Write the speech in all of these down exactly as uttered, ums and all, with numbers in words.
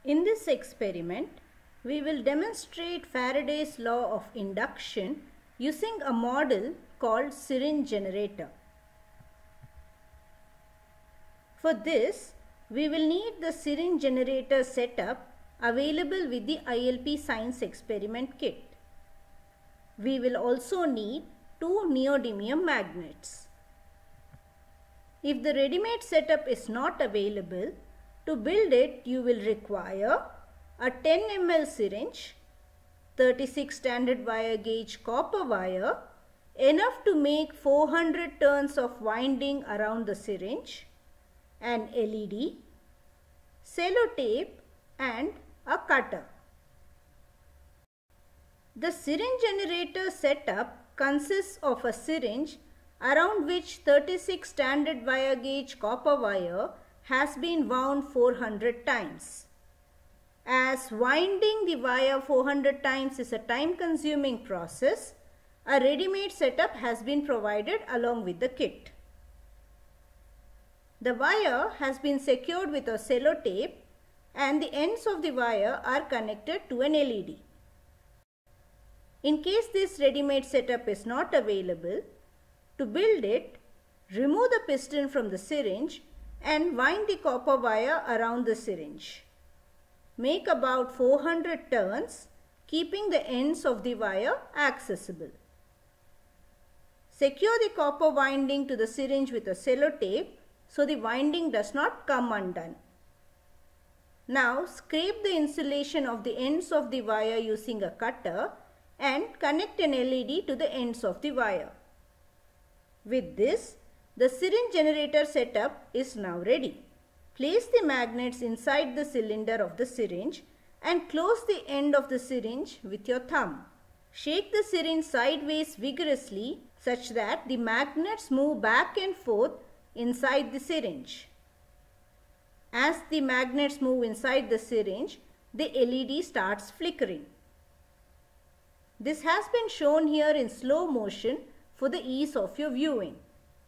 In this experiment, we will demonstrate Faraday's law of induction using a model called syringe generator. For this, we will need the syringe generator setup available with the I L P Science experiment kit. We will also need two neodymium magnets. If the ready-made setup is not available, to build it you will require a ten milliliter syringe, thirty-six standard wire gauge copper wire, enough to make four hundred turns of winding around the syringe, an L E D, sellotape and a cutter. The syringe generator setup consists of a syringe around which thirty-six standard wire gauge copper wire has been wound four hundred times. As winding the wire four hundred times is a time-consuming process, a ready-made setup has been provided along with the kit. The wire has been secured with a sellotape and the ends of the wire are connected to an L E D. In case this ready-made setup is not available, to build it, remove the piston from the syringe and wind the copper wire around the syringe. Make about four hundred turns, keeping the ends of the wire accessible. Secure the copper winding to the syringe with a sellotape so the winding does not come undone. Now scrape the insulation of the ends of the wire using a cutter and connect an L E D to the ends of the wire. With this, the syringe generator setup is now ready. Place the magnets inside the cylinder of the syringe and close the end of the syringe with your thumb. Shake the syringe sideways vigorously such that the magnets move back and forth inside the syringe. As the magnets move inside the syringe, the L E D starts flickering. This has been shown here in slow motion for the ease of your viewing.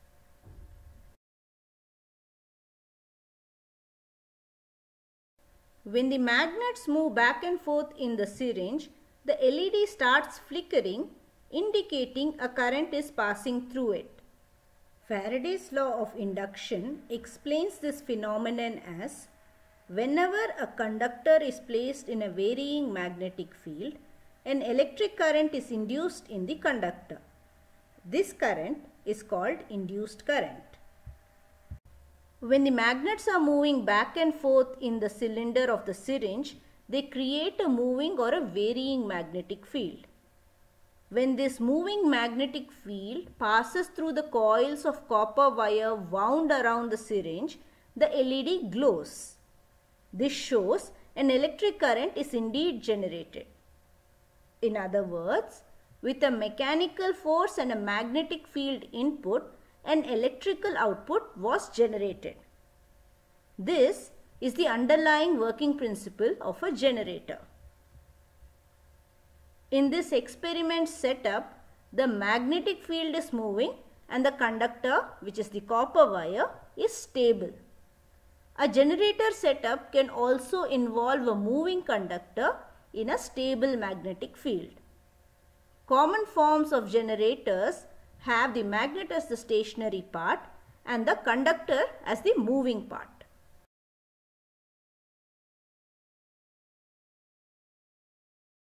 When the magnets move back and forth in the syringe, the L E D starts flickering, indicating a current is passing through it. Faraday's law of induction explains this phenomenon as whenever a conductor is placed in a varying magnetic field, an electric current is induced in the conductor. This current is called induced current. When the magnets are moving back and forth in the cylinder of the syringe, they create a moving or a varying magnetic field. When this moving magnetic field passes through the coils of copper wire wound around the syringe, the L E D glows. This shows an electric current is indeed generated. In other words, with a mechanical force and a magnetic field input, an electrical output was generated. This is the underlying working principle of a generator. In this experiment setup, the magnetic field is moving and the conductor, which is the copper wire, is stable. A generator setup can also involve a moving conductor in a stable magnetic field. Common forms of generators have the magnet as the stationary part and the conductor as the moving part.